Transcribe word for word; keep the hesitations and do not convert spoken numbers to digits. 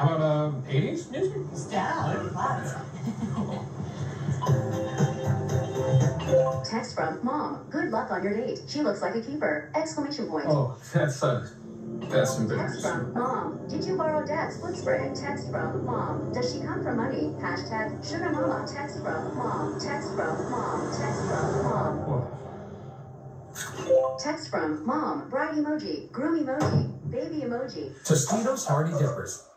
How about um, eighties music? Yeah, lots. Text from Mom. Good luck on your date. She looks like a keeper. Exclamation point. Oh, that's uh, that's Text embarrassing. from Mom. Did you borrow Dad's foot spray? Text from Mom. Does she come for money? Hashtag Sugar Mama. Text from Mom. Text from Mom. Text from Mom. Whoa. Text from Mom. Bride emoji. Groom emoji. Baby emoji. Tostitos Hardy Dippers.